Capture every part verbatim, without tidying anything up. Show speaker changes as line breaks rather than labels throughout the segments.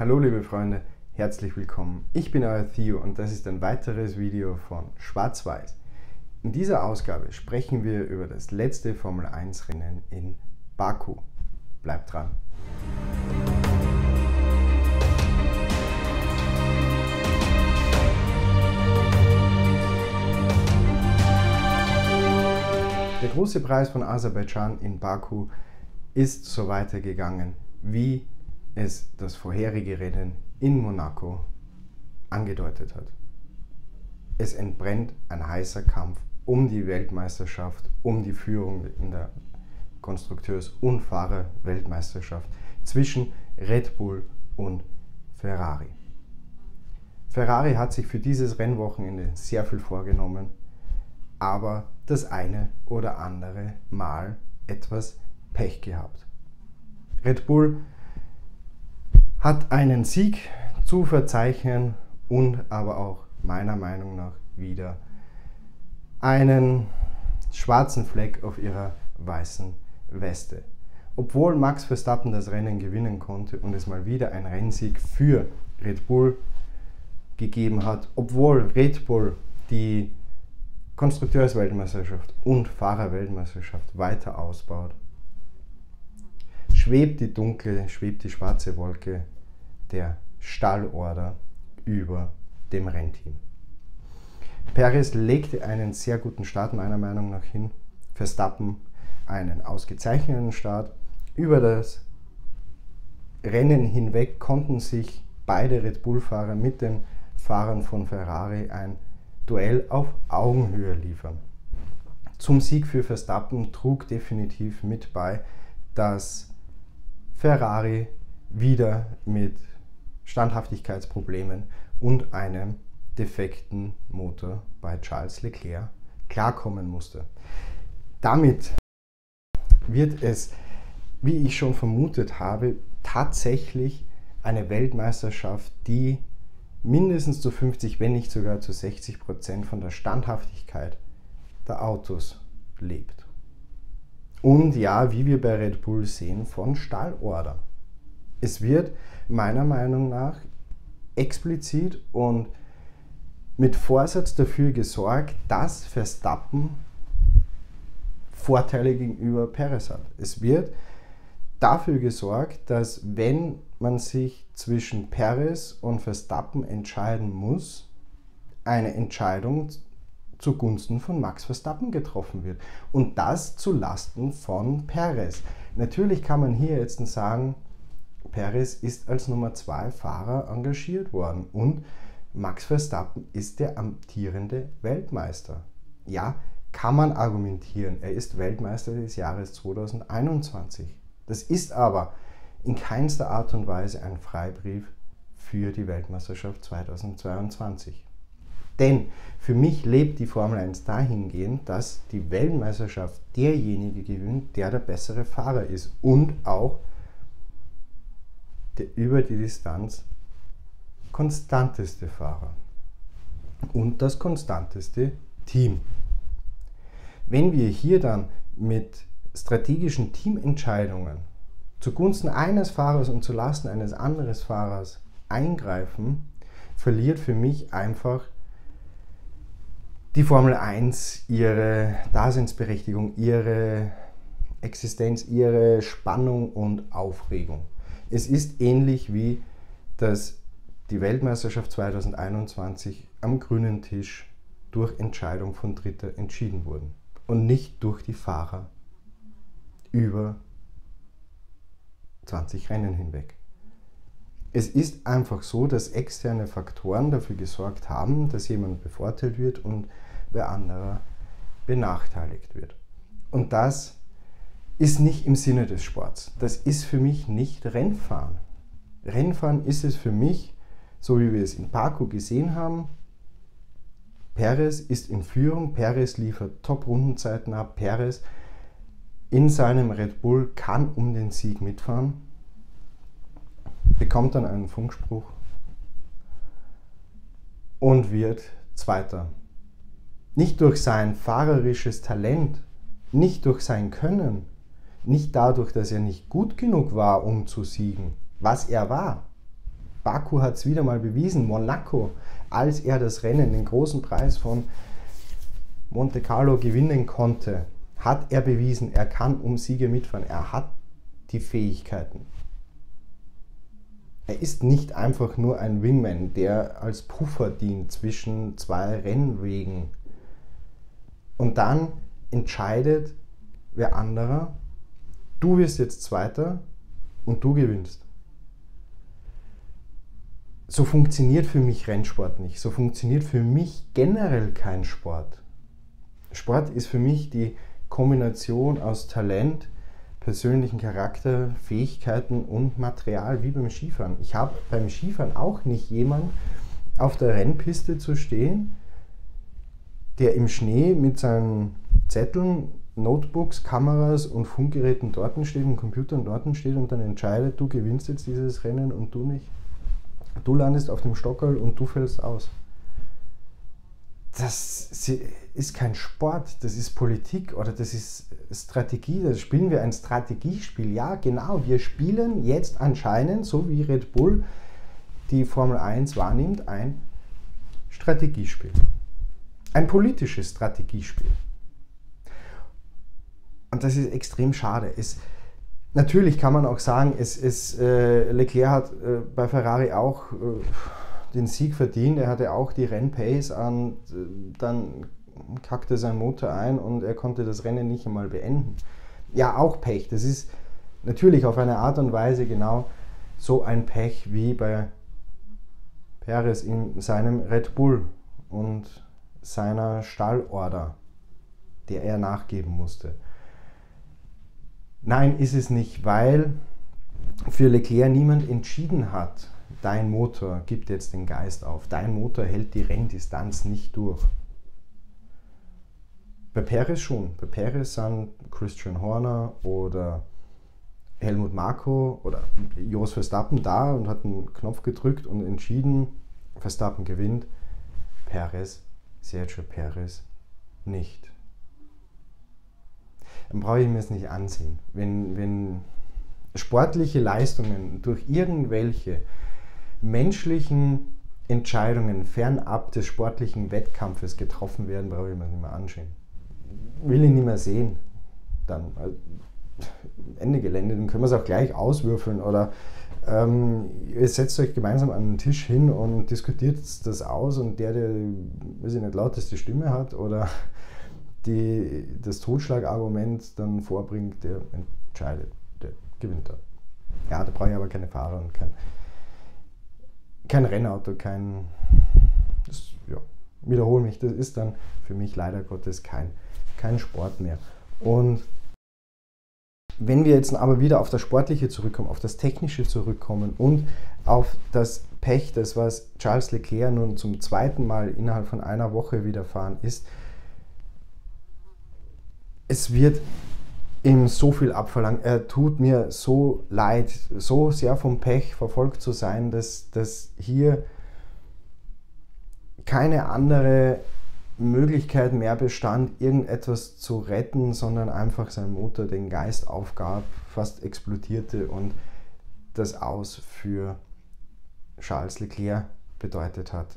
Hallo liebe Freunde, herzlich willkommen. Ich bin euer Theo und das ist ein weiteres Video von Schwarz-Weiß. In dieser Ausgabe sprechen wir über das letzte Formel eins Rennen in Baku. Bleibt dran! Der große Preis von Aserbaidschan in Baku ist so weitergegangen, wie es das vorherige Rennen in Monaco angedeutet hat. Es entbrennt ein heißer Kampf um die Weltmeisterschaft, um die Führung in der Konstrukteurs- und Fahrer-Weltmeisterschaft zwischen Red Bull und Ferrari. Ferrari hat sich für dieses Rennwochenende sehr viel vorgenommen, aber das eine oder andere Mal etwas Pech gehabt. Red Bull hat einen Sieg zu verzeichnen und aber auch meiner Meinung nach wieder einen schwarzen Fleck auf ihrer weißen Weste. Obwohl Max Verstappen das Rennen gewinnen konnte und es mal wieder ein Rennsieg für Red Bull gegeben hat, obwohl Red Bull die Konstrukteursweltmeisterschaft und Fahrerweltmeisterschaft weiter ausbaut, schwebt die dunkle, schwebt die schwarze Wolke der Stallorder über dem Rennteam. Perez legte einen sehr guten Start meiner Meinung nach hin, Verstappen einen ausgezeichneten Start. Über das Rennen hinweg konnten sich beide Red Bull-Fahrer mit den Fahrern von Ferrari ein Duell auf Augenhöhe liefern. Zum Sieg für Verstappen trug definitiv mit bei, dass Ferrari wieder mit Standhaftigkeitsproblemen und einem defekten Motor bei Charles Leclerc klarkommen musste. Damit wird es, wie ich schon vermutet habe, tatsächlich eine Weltmeisterschaft, die mindestens zu fünfzig, wenn nicht sogar zu sechzig Prozent von der Standhaftigkeit der Autos lebt. Und ja, wie wir bei Red Bull sehen, von Stallorder. Es wird meiner Meinung nach explizit und mit Vorsatz dafür gesorgt, dass Verstappen Vorteile gegenüber Perez hat. Es wird dafür gesorgt, dass wenn man sich zwischen Perez und Verstappen entscheiden muss, eine Entscheidung zugunsten von Max Verstappen getroffen wird. Und das zu Lasten von Perez. Natürlich kann man hier jetzt sagen, Perez ist als Nummer zwei Fahrer engagiert worden und Max Verstappen ist der amtierende Weltmeister. Ja, kann man argumentieren, er ist Weltmeister des Jahres zweitausendeinundzwanzig. Das ist aber in keinster Art und Weise ein Freibrief für die Weltmeisterschaft zweitausendzweiundzwanzig. Denn für mich lebt die Formel eins dahingehend, dass die Weltmeisterschaft derjenige gewinnt, der der bessere Fahrer ist und auch der über die Distanz konstanteste Fahrer und das konstanteste Team. Wenn wir hier dann mit strategischen Teamentscheidungen zugunsten eines Fahrers und zulasten eines anderen Fahrers eingreifen, verliert für mich einfach die Formel eins ihre Daseinsberechtigung, ihre Existenz, ihre Spannung und Aufregung. Es ist ähnlich wie dass die Weltmeisterschaft zweitausendeinundzwanzig am grünen Tisch durch Entscheidung von Dritter entschieden wurde und nicht durch die Fahrer über zwanzig Rennen hinweg. Es ist einfach so, dass externe Faktoren dafür gesorgt haben, dass jemand bevorteilt wird und wer anderer benachteiligt wird. Und das ist nicht im Sinne des Sports. Das ist für mich nicht Rennfahren. Rennfahren ist es für mich, so wie wir es in Baku gesehen haben. Perez ist in Führung, Perez liefert Top-Rundenzeiten ab, Perez in seinem Red Bull kann um den Sieg mitfahren, bekommt dann einen Funkspruch und wird Zweiter. Nicht durch sein fahrerisches Talent, nicht durch sein Können, nicht dadurch, dass er nicht gut genug war, um zu siegen, was er war. Baku hat es wieder mal bewiesen, Monaco, als er das Rennen, den großen Preis von Monte Carlo gewinnen konnte, hat er bewiesen, er kann um Siege mitfahren, er hat die Fähigkeiten. Er ist nicht einfach nur ein Wingman, der als Puffer dient zwischen zwei Rennwegen. Und dann entscheidet wer anderer, du wirst jetzt Zweiter und du gewinnst. So funktioniert für mich Rennsport nicht. So funktioniert für mich generell kein Sport. Sport ist für mich die Kombination aus Talent, persönlichen Charakter, Fähigkeiten und Material, wie beim Skifahren. Ich habe beim Skifahren auch nicht jemanden auf der Rennpiste zu stehen, der im Schnee mit seinen Zetteln, Notebooks, Kameras und Funkgeräten dort steht und Computern dort steht und dann entscheidet, du gewinnst jetzt dieses Rennen und du nicht. Du landest auf dem Stockerl und du fällst aus. Das ist kein Sport, das ist Politik oder das ist Strategie. Das spielen wir ein Strategiespiel. Ja, genau, wir spielen jetzt anscheinend, so wie Red Bull die Formel eins wahrnimmt, ein Strategiespiel. Ein politisches Strategiespiel. Und das ist extrem schade. Es, natürlich kann man auch sagen, es, es, äh, Leclerc hat äh, bei Ferrari auch äh, den Sieg verdient. Er hatte auch die Rennpace und äh, dann kackte sein Motor ein und er konnte das Rennen nicht einmal beenden. Ja, auch Pech. Das ist natürlich auf eine Art und Weise genau so ein Pech wie bei Perez in seinem Red Bull und seiner Stallorder, der er nachgeben musste. Nein, ist es nicht, weil für Leclerc niemand entschieden hat, dein Motor gibt jetzt den Geist auf, dein Motor hält die Renndistanz nicht durch. Bei Perez schon. Bei Perez sind Christian Horner oder Helmut Marko oder Jos Verstappen da und hat einen Knopf gedrückt und entschieden, Verstappen gewinnt, Perez, Sergio Perez nicht. Dann brauche ich mir es nicht ansehen. Wenn, wenn sportliche Leistungen durch irgendwelche menschlichen Entscheidungen fernab des sportlichen Wettkampfes getroffen werden, brauche ich mir das nicht mehr anschauen. Will ich nicht mehr sehen. Dann also Ende Gelände, dann können wir es auch gleich auswürfeln oder ähm, ihr setzt euch gemeinsam an den Tisch hin und diskutiert das aus und der, der, weiß ich nicht, lauteste Stimme hat oder die das Totschlagargument dann vorbringt, der entscheidet, der gewinnt dann. Ja, da brauche ich aber keine Fahrer und kein, kein Rennauto, kein, das, ja, wiederhole mich, das ist dann für mich leider Gottes kein, kein Sport mehr. Und wenn wir jetzt aber wieder auf das Sportliche zurückkommen, auf das Technische zurückkommen und auf das Pech, das was Charles Leclerc nun zum zweiten Mal innerhalb von einer Woche widerfahren ist, es wird ihm so viel abverlangt. Er tut mir so leid, so sehr vom Pech verfolgt zu sein, dass, dass hier keine andere Möglichkeit mehr bestand, irgendetwas zu retten, sondern einfach sein Motor den Geist aufgab, fast explodierte und das Aus für Charles Leclerc bedeutet hat.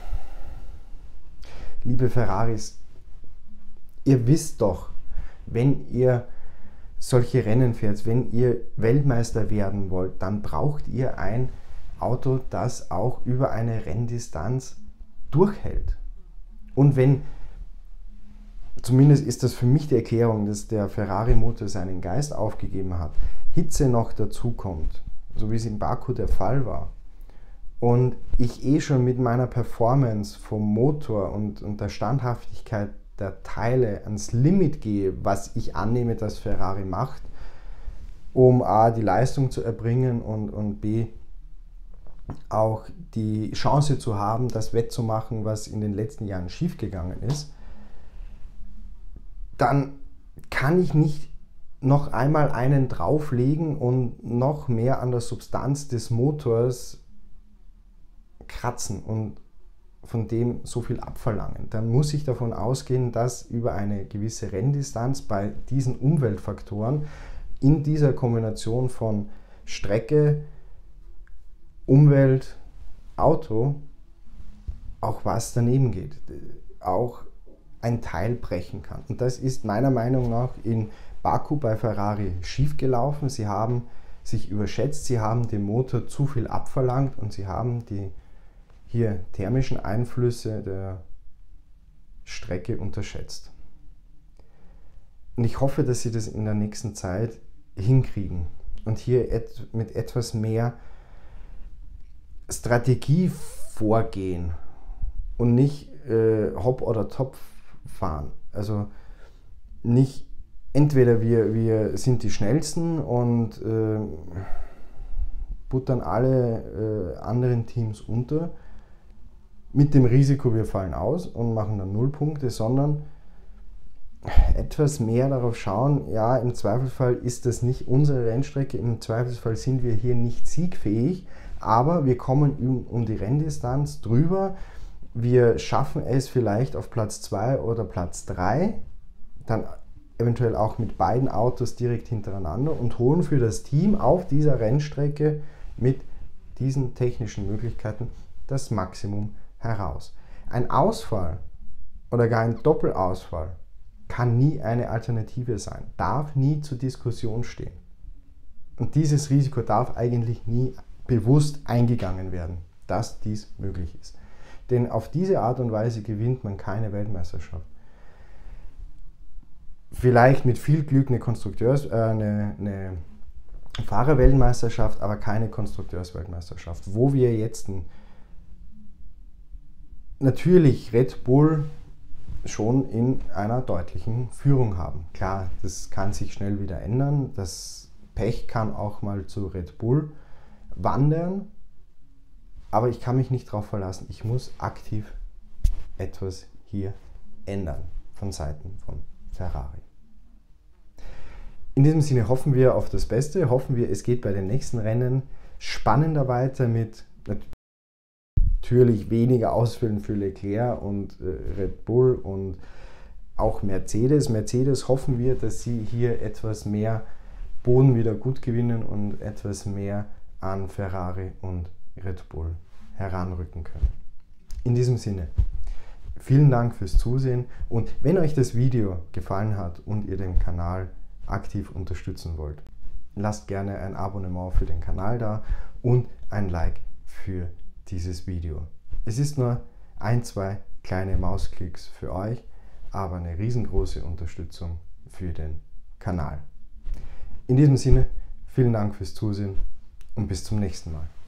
Liebe Ferraris, ihr wisst doch, wenn ihr solche Rennen fährt, wenn ihr Weltmeister werden wollt, dann braucht ihr ein Auto, das auch über eine Renndistanz durchhält. Und wenn, zumindest ist das für mich die Erklärung, dass der Ferrari-Motor seinen Geist aufgegeben hat, Hitze noch dazu kommt, so wie es in Baku der Fall war, und ich eh schon mit meiner Performance vom Motor und, und der Standhaftigkeit der Teile ans Limit gehe, was ich annehme, dass Ferrari macht, um A, die Leistung zu erbringen und, und B, auch die Chance zu haben, das wettzumachen, was in den letzten Jahren schiefgegangen ist, dann kann ich nicht noch einmal einen drauflegen und noch mehr an der Substanz des Motors kratzen und von dem so viel abverlangen. Dann muss ich davon ausgehen, dass über eine gewisse Renndistanz bei diesen Umweltfaktoren in dieser Kombination von Strecke Umwelt, Auto auch was daneben geht, auch ein Teil brechen kann. Und das ist meiner Meinung nach in Baku bei Ferrari schiefgelaufen. Sie haben sich überschätzt, sie haben dem Motor zu viel abverlangt und sie haben die hier thermischen Einflüsse der Strecke unterschätzt. Und ich hoffe, dass sie das in der nächsten Zeit hinkriegen und hier et mit etwas mehr Strategie vorgehen und nicht äh, hopp oder top fahren. Also nicht entweder wir, wir sind die Schnellsten und äh, buttern alle äh, anderen Teams unter mit dem Risiko, wir fallen aus und machen dann null Punkte, sondern etwas mehr darauf schauen, ja, im Zweifelsfall ist das nicht unsere Rennstrecke, im Zweifelsfall sind wir hier nicht siegfähig, aber wir kommen um, um die Renndistanz drüber, wir schaffen es vielleicht auf Platz zwei oder Platz drei, dann eventuell auch mit beiden Autos direkt hintereinander und holen für das Team auf dieser Rennstrecke mit diesen technischen Möglichkeiten das Maximum heraus. Ein Ausfall oder gar ein Doppelausfall kann nie eine Alternative sein, darf nie zur Diskussion stehen. Und dieses Risiko darf eigentlich nie bewusst eingegangen werden, dass dies möglich ist. Denn auf diese Art und Weise gewinnt man keine Weltmeisterschaft. Vielleicht mit viel Glück eine Konstrukteurs-, äh, eine, eine Fahrerweltmeisterschaft, aber keine Konstrukteursweltmeisterschaft, wo wir jetzt ein, natürlich Red Bull schon in einer deutlichen Führung haben. Klar, das kann sich schnell wieder ändern. Das Pech kann auch mal zu Red Bull wandern, aber ich kann mich nicht darauf verlassen. Ich muss aktiv etwas hier ändern von Seiten von Ferrari. In diesem Sinne hoffen wir auf das Beste, hoffen wir, es geht bei den nächsten Rennen spannender weiter mit natürlich weniger Ausfällen für Leclerc und äh, Red Bull und auch Mercedes. Mercedes hoffen wir, dass sie hier etwas mehr Boden wieder gut gewinnen und etwas mehr an Ferrari und Red Bull heranrücken können. In diesem Sinne, vielen Dank fürs Zusehen und wenn euch das Video gefallen hat und ihr den Kanal aktiv unterstützen wollt, lasst gerne ein Abonnement für den Kanal da und ein Like für dieses Video. Es ist nur ein, zwei kleine Mausklicks für euch, aber eine riesengroße Unterstützung für den Kanal. In diesem Sinne, vielen Dank fürs Zusehen und bis zum nächsten Mal.